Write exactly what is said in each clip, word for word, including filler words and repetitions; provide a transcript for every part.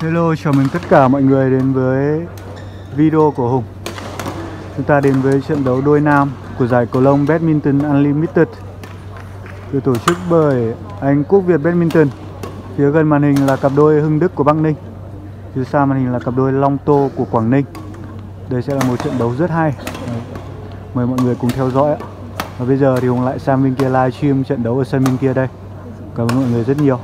Hello, chào mừng tất cả mọi người đến với video của Hùng. Chúng ta đến với trận đấu đôi nam của giải cầu lông Badminton Unlimited được tổ chức bởi Anh Quốc Việt Badminton. Phía gần màn hình là cặp đôi Hưng Đức của Bắc Ninh, phía xa màn hình là cặp đôi Long Tô của Quảng Ninh. Đây sẽ là một trận đấu rất hay. Mời mọi người cùng theo dõi. Và bây giờ thì Hùng lại sang bên kia livestream trận đấu ở sân bên kia đây. Cảm ơn mọi người rất nhiều.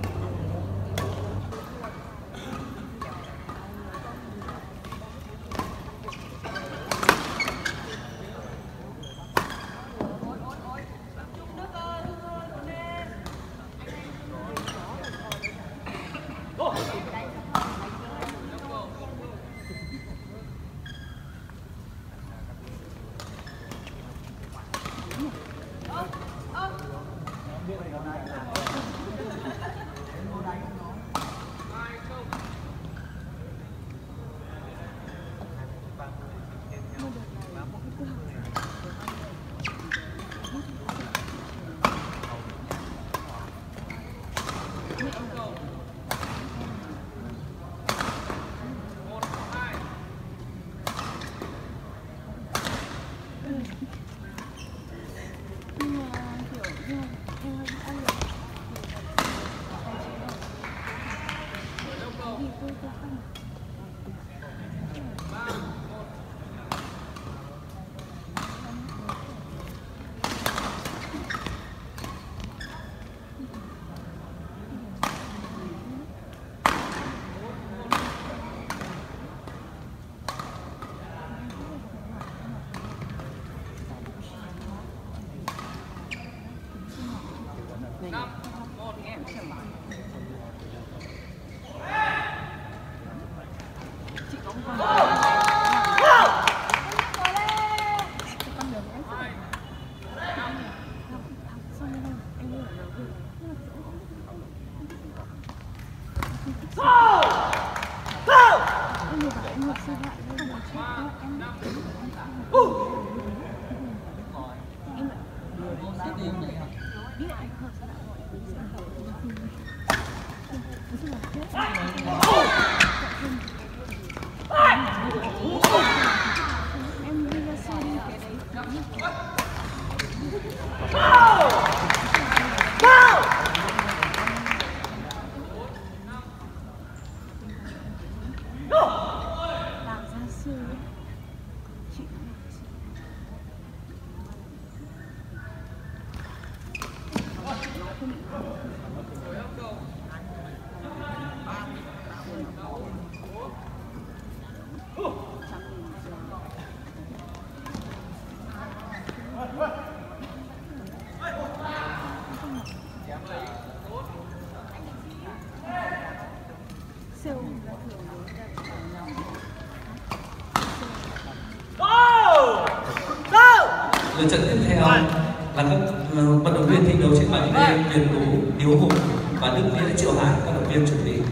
Lượt trận tiếp theo là các vận động viên thi đấu trên bảng D Điền Tú, Hiếu Hùng và Đức Nghĩa Triệu Hải. Các vận động viên chuẩn bị.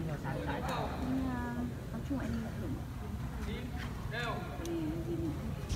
Chung anh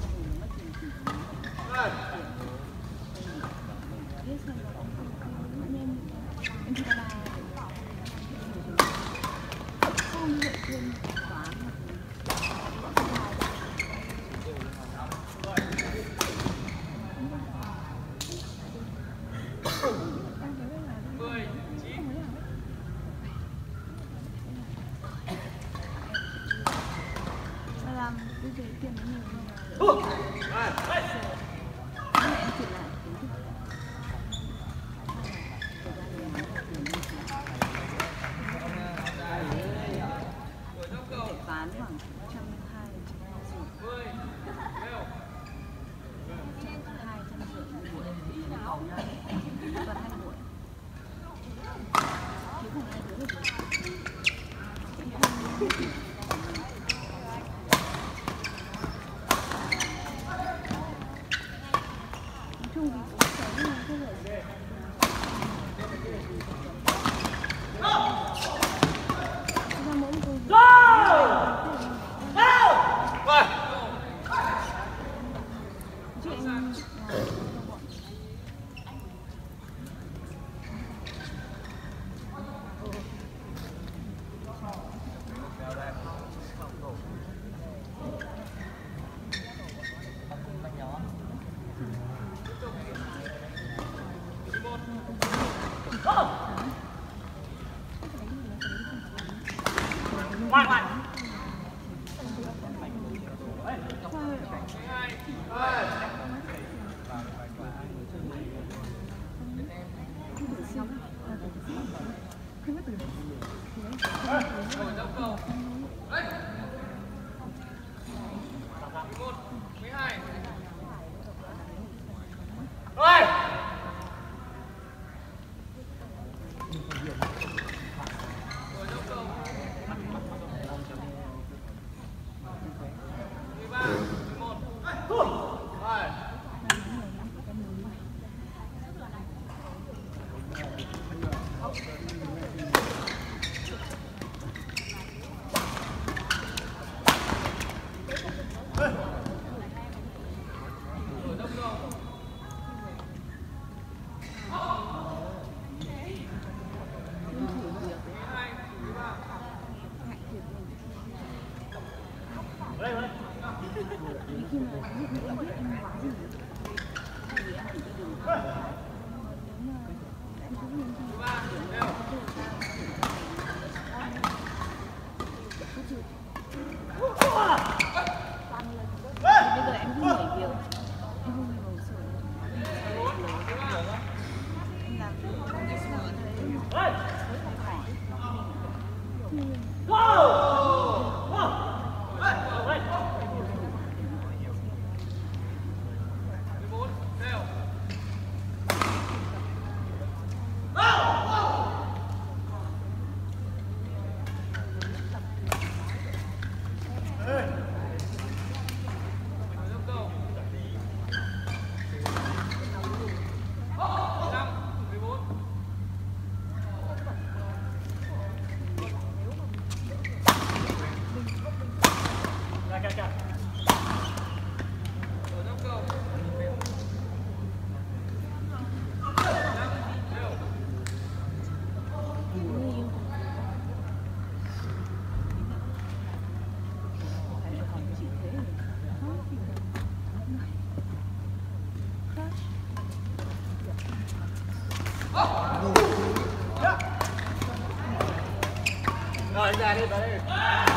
Rồi ra đi, ra đi.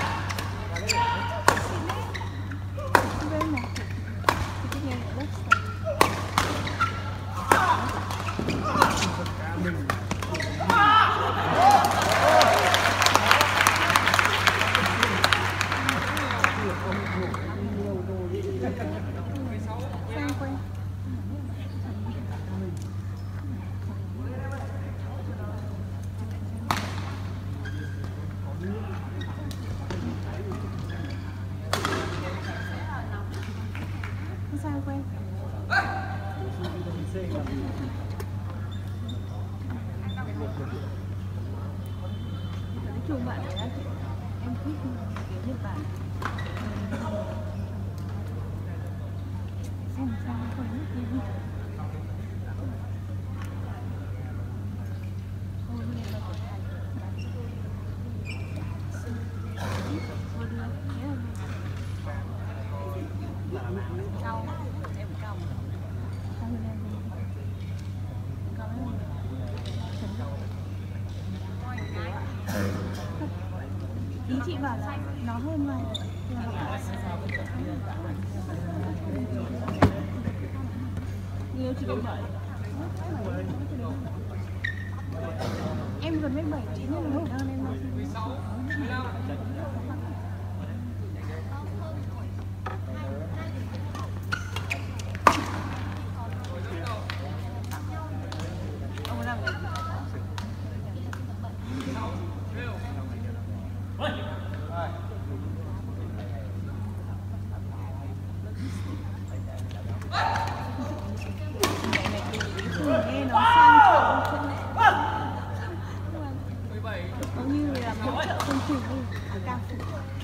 Sao quen? Nói chung bạn ấy thì em thích kiểu Nhật Bản. Xem sao quen Cong, em cong. Cong lên. Cong lên. Ý chị bảo là nó hơn mà nhiều chị cũng vậy. Em gần mét bảy chị nhưng mà hơn em mà. Ông làm gì? Nghe nó sang trọng chuyện này. Có như là hỗ trợ công trình đi, ở cao phụ.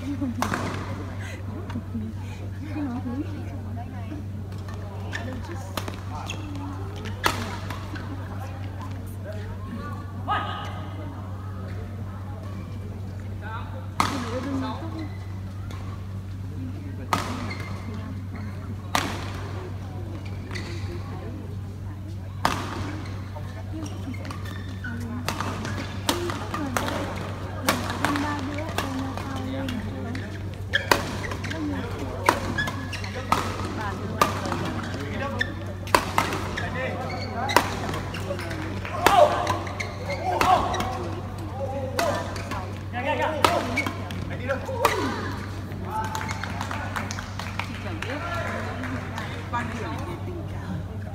Cái nó thứ. Quan điểm về tình cảm.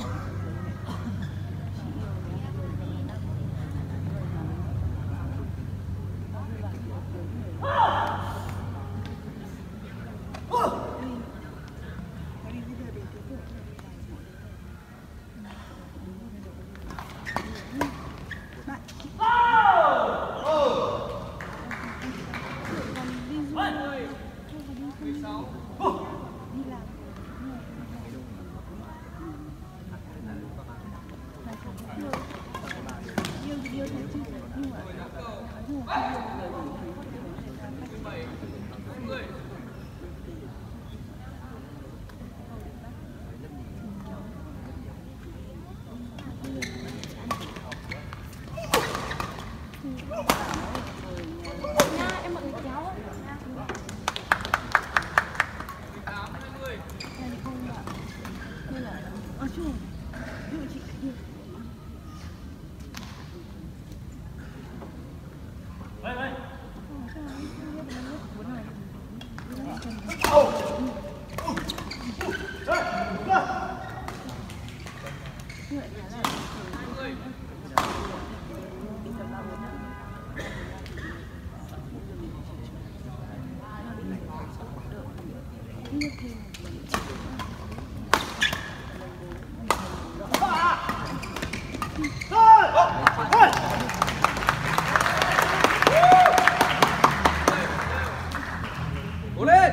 Cố lên.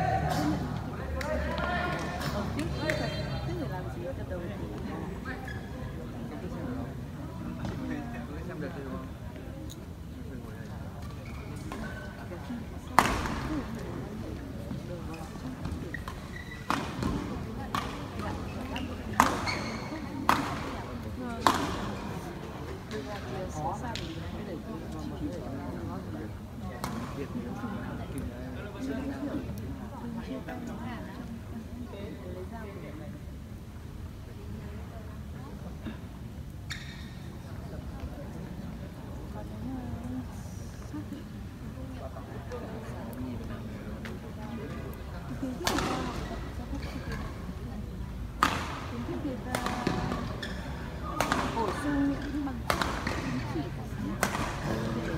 Bổ sung những bằng chứng chỉ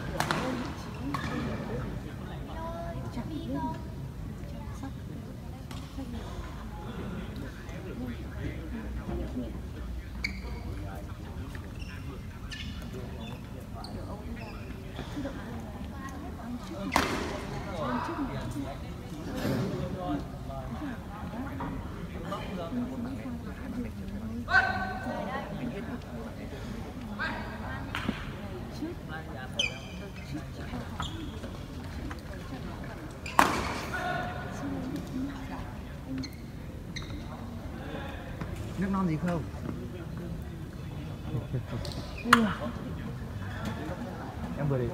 chẳng biết chăm sóc Nước non gì không? Em vừa đi.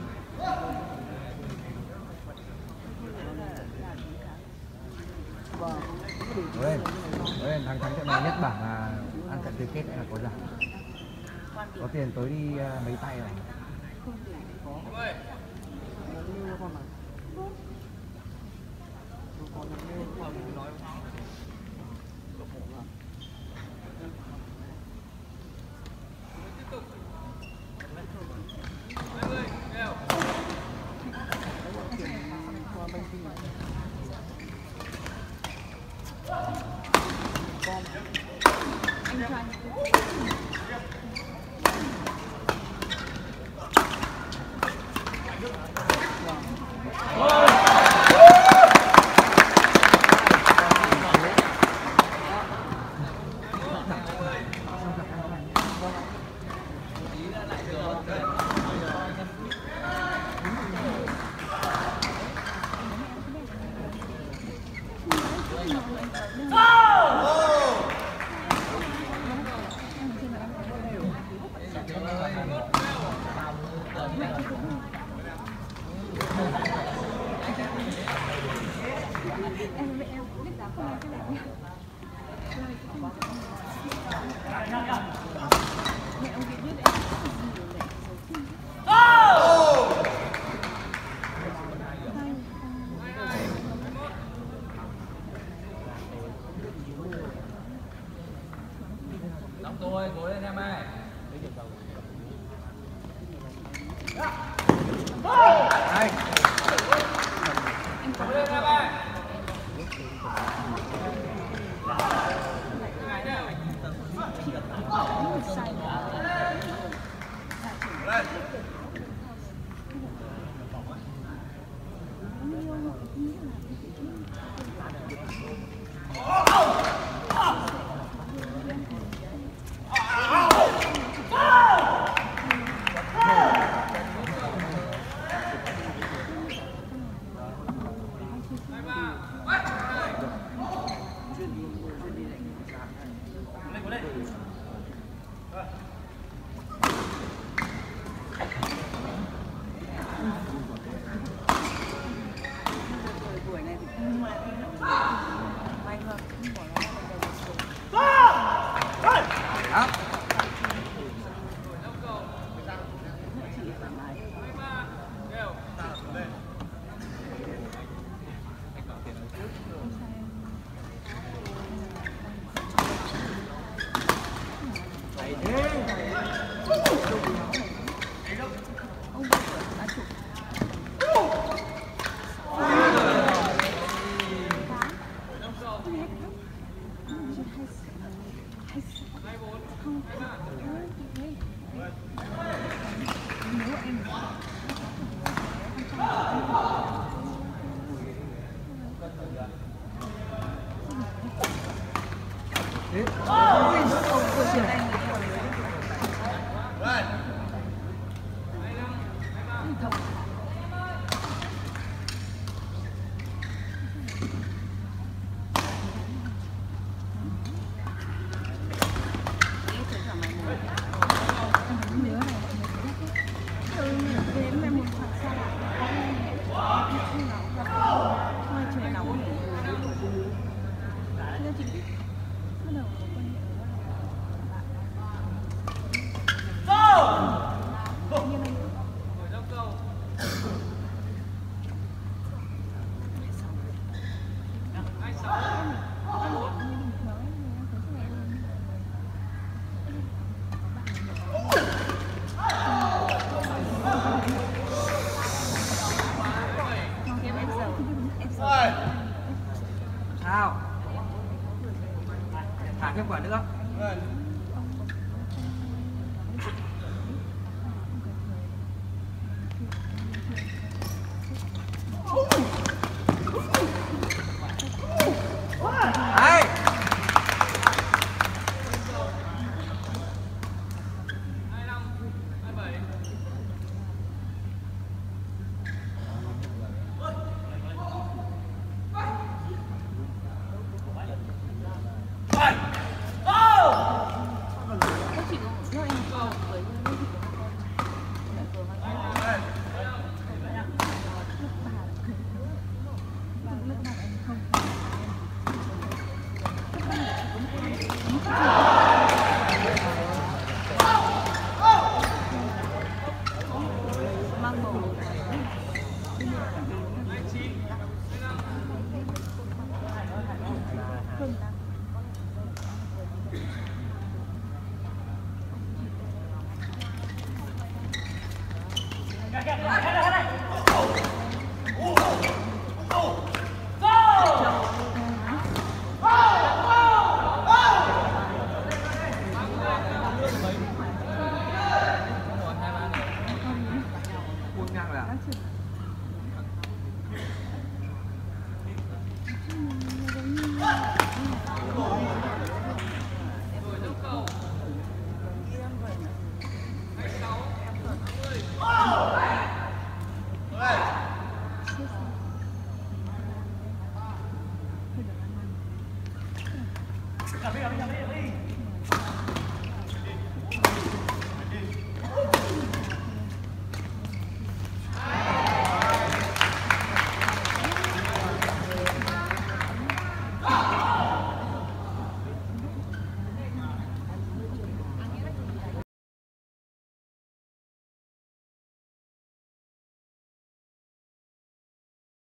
Ôi, ôi, thằng thắng trận này nhất bảng là ăn trận tứ kết là có giải. Có tiền tối đi uh, mấy tay rồi. Tôi cố lên em ơi. Đây. Cố lên em ơi. Sao? Thả thêm quả nữa.